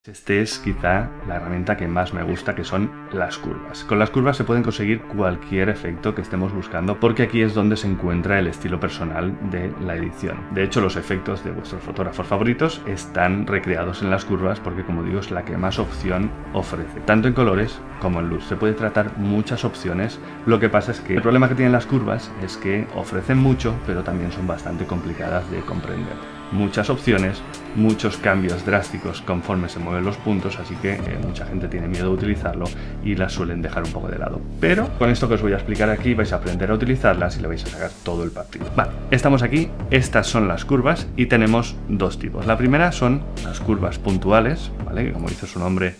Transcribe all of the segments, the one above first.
Este es quizá la herramienta que más me gusta, que son las curvas. Con las curvas se pueden conseguir cualquier efecto que estemos buscando, porque aquí es donde se encuentra el estilo personal de la edición. De hecho, los efectos de vuestros fotógrafos favoritos están recreados en las curvas porque, como digo, es la que más opción ofrece, tanto en colores como en luz. Se puede tratar muchas opciones. Lo que pasa es que el problema que tienen las curvas es que ofrecen mucho, pero también son bastante complicadas de comprender. Muchas opciones, muchos cambios drásticos conforme se mueven los puntos, así que mucha gente tiene miedo de utilizarlo y las suelen dejar un poco de lado. Pero con esto que os voy a explicar aquí vais a aprender a utilizarlas y le vais a sacar todo el partido. Vale, estamos aquí, estas son las curvas y tenemos dos tipos. La primera son las curvas puntuales, ¿vale? Que como dice su nombre,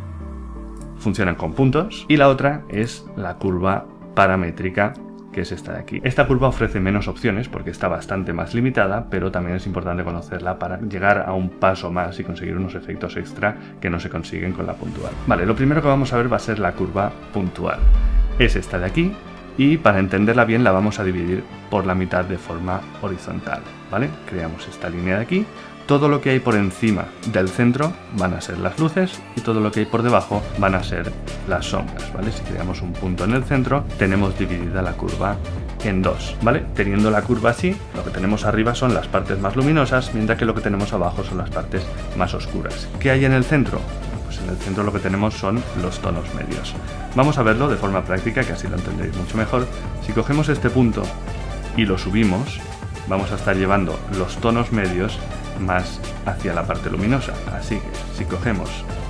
funcionan con puntos. Y la otra es la curva paramétrica, que es esta de aquí. Esta curva ofrece menos opciones porque está bastante más limitada, pero también es importante conocerla para llegar a un paso más y conseguir unos efectos extra que no se consiguen con la puntual. Vale, lo primero que vamos a ver va a ser la curva puntual. Es esta de aquí y para entenderla bien la vamos a dividir por la mitad de forma horizontal, ¿vale? Creamos esta línea de aquí. Todo lo que hay por encima del centro van a ser las luces y todo lo que hay por debajo van a ser las sombras, ¿vale? Si creamos un punto en el centro, tenemos dividida la curva en dos, ¿vale? Teniendo la curva así, lo que tenemos arriba son las partes más luminosas, mientras que lo que tenemos abajo son las partes más oscuras. ¿Qué hay en el centro? Pues en el centro lo que tenemos son los tonos medios. Vamos a verlo de forma práctica, que así lo entenderéis mucho mejor. Si cogemos este punto y lo subimos, vamos a estar llevando los tonos medios más hacia la parte luminosa. Así que si cogemos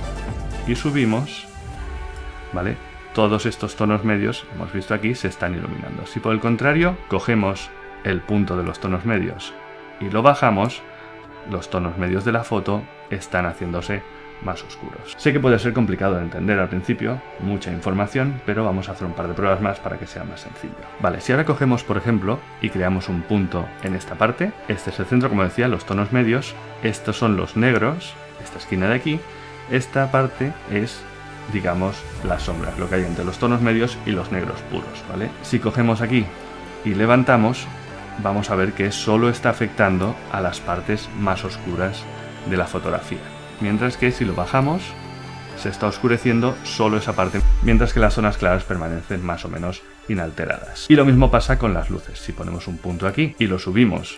y subimos, ¿vale? Todos estos tonos medios, hemos visto aquí, se están iluminando. Si por el contrario cogemos el punto de los tonos medios y lo bajamos, los tonos medios de la foto están haciéndose más oscuros. Sé que puede ser complicado de entender al principio, mucha información, pero vamos a hacer un par de pruebas más para que sea más sencillo. Vale, si ahora cogemos, por ejemplo, y creamos un punto en esta parte, este es el centro, como decía, los tonos medios, estos son los negros, esta esquina de aquí, esta parte es, digamos, las sombras, lo que hay entre los tonos medios y los negros puros, ¿vale? Si cogemos aquí y levantamos, vamos a ver que solo está afectando a las partes más oscuras de la fotografía. Mientras que si lo bajamos, se está oscureciendo solo esa parte, mientras que las zonas claras permanecen más o menos inalteradas. Y lo mismo pasa con las luces. Si ponemos un punto aquí y lo subimos,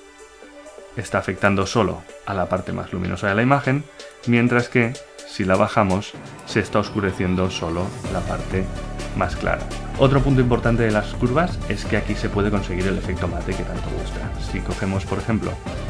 está afectando solo a la parte más luminosa de la imagen, mientras que si la bajamos, se está oscureciendo solo la parte más clara. Otro punto importante de las curvas es que aquí se puede conseguir el efecto mate que tanto gusta. Si cogemos, por ejemplo,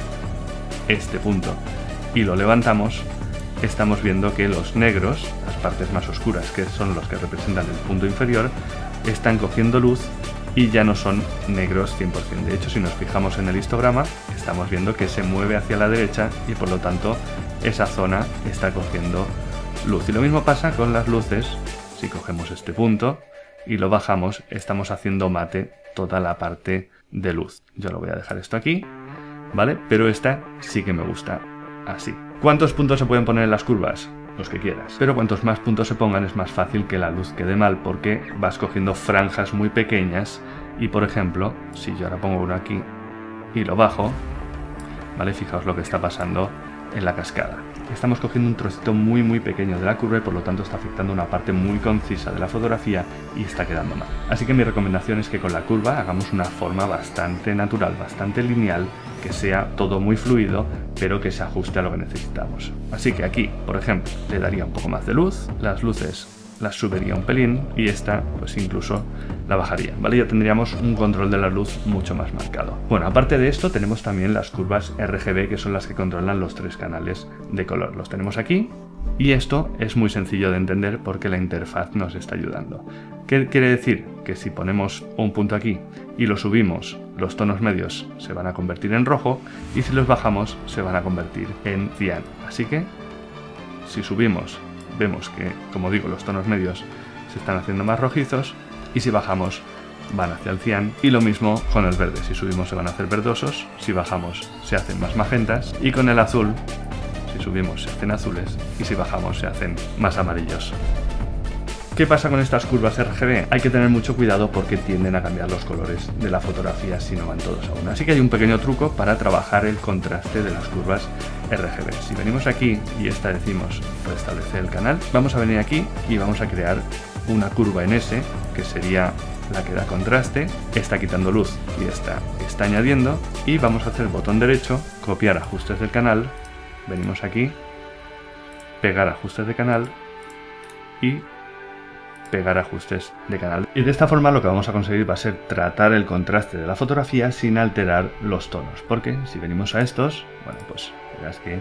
este punto y lo levantamos, estamos viendo que los negros, las partes más oscuras, que son los que representan el punto inferior, están cogiendo luz y ya no son negros 100%. De hecho, si nos fijamos en el histograma, estamos viendo que se mueve hacia la derecha y por lo tanto esa zona está cogiendo luz. Y lo mismo pasa con las luces. Si cogemos este punto y lo bajamos, estamos haciendo mate toda la parte de luz. Yo lo voy a dejar esto aquí, ¿vale? Pero esta sí que me gusta así. ¿Cuántos puntos se pueden poner en las curvas? Los que quieras. Pero cuantos más puntos se pongan es más fácil que la luz quede mal, porque vas cogiendo franjas muy pequeñas y, por ejemplo, si yo ahora pongo uno aquí y lo bajo, ¿vale? Fijaos lo que está pasando en la cascada. Estamos cogiendo un trocito muy pequeño de la curva y por lo tanto está afectando una parte muy concisa de la fotografía y está quedando mal. Así que mi recomendación es que con la curva hagamos una forma bastante natural, bastante lineal, que sea todo muy fluido, pero que se ajuste a lo que necesitamos. Así que aquí, por ejemplo, le daría un poco más de luz, las luces las subiría un pelín y esta pues incluso la bajaría, ¿vale? Ya tendríamos un control de la luz mucho más marcado. Bueno, aparte de esto tenemos también las curvas RGB, que son las que controlan los tres canales de color. Los tenemos aquí y esto es muy sencillo de entender porque la interfaz nos está ayudando. ¿Qué quiere decir? Que si ponemos un punto aquí y lo subimos, los tonos medios se van a convertir en rojo y si los bajamos se van a convertir en cian. Así que si subimos, vemos que, como digo, los tonos medios se están haciendo más rojizos y si bajamos van hacia el cian, y lo mismo con el verde. Si subimos se van a hacer verdosos, si bajamos se hacen más magentas, y con el azul, si subimos se hacen azules y si bajamos se hacen más amarillos. ¿Qué pasa con estas curvas RGB? Hay que tener mucho cuidado porque tienden a cambiar los colores de la fotografía si no van todos a una. Así que hay un pequeño truco para trabajar el contraste de las curvas RGB. Si venimos aquí y esta decimos restablecer el canal, vamos a venir aquí y vamos a crear una curva en S, que sería la que da contraste. Está quitando luz y esta está añadiendo, y vamos a hacer botón derecho, copiar ajustes del canal, venimos aquí, pegar ajustes de canal y pegar ajustes de canal. Y de esta forma lo que vamos a conseguir va a ser tratar el contraste de la fotografía sin alterar los tonos, porque si venimos a estos, bueno, pues verás que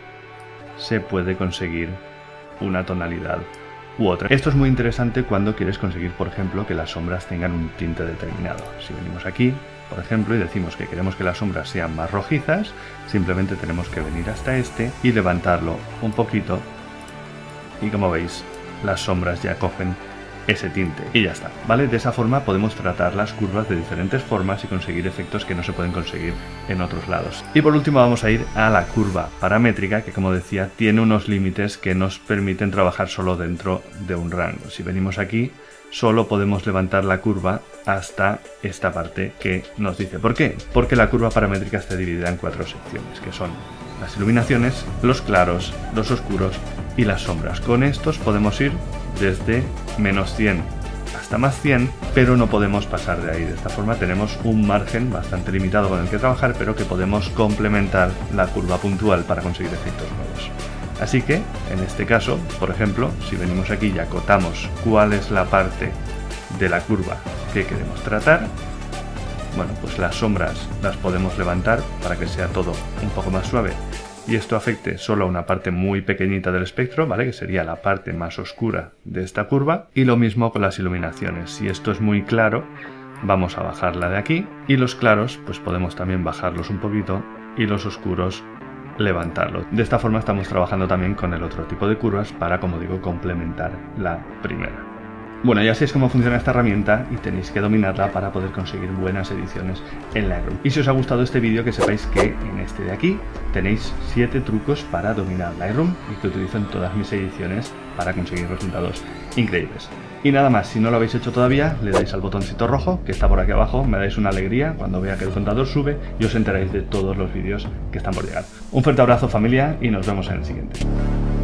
se puede conseguir una tonalidad u otra. Esto es muy interesante cuando quieres conseguir, por ejemplo, que las sombras tengan un tinte determinado. Si venimos aquí, por ejemplo, y decimos que queremos que las sombras sean más rojizas, simplemente tenemos que venir hasta este y levantarlo un poquito, y como veis, las sombras ya cogen ese tinte y ya está, ¿vale? De esa forma podemos tratar las curvas de diferentes formas y conseguir efectos que no se pueden conseguir en otros lados. Y por último vamos a ir a la curva paramétrica, que como decía tiene unos límites que nos permiten trabajar solo dentro de un rango. Si venimos aquí, solo podemos levantar la curva hasta esta parte que nos dice. ¿Por qué? Porque la curva paramétrica está dividida en 4 secciones, que son las iluminaciones, los claros, los oscuros y las sombras. Con estos podemos ir desde menos 100 hasta más 100, pero no podemos pasar de ahí. De esta forma tenemos un margen bastante limitado con el que trabajar, pero que podemos complementar la curva puntual para conseguir efectos nuevos. Así que, en este caso, por ejemplo, si venimos aquí y acotamos cuál es la parte de la curva que queremos tratar, bueno, pues las sombras las podemos levantar para que sea todo un poco más suave y esto afecte solo a una parte muy pequeñita del espectro, ¿vale? Que sería la parte más oscura de esta curva, y lo mismo con las iluminaciones. Si esto es muy claro, vamos a bajarla de aquí, y los claros pues podemos también bajarlos un poquito y los oscuros levantarlos. De esta forma estamos trabajando también con el otro tipo de curvas para, como digo, complementar la primera. Bueno, y así es como funciona esta herramienta y tenéis que dominarla para poder conseguir buenas ediciones en Lightroom. Y si os ha gustado este vídeo, que sepáis que en este de aquí tenéis 7 trucos para dominar Lightroom y que utilizo en todas mis ediciones para conseguir resultados increíbles. Y nada más, si no lo habéis hecho todavía, le dais al botoncito rojo que está por aquí abajo, me dais una alegría cuando vea que el contador sube y os enteráis de todos los vídeos que están por llegar. Un fuerte abrazo, familia, y nos vemos en el siguiente.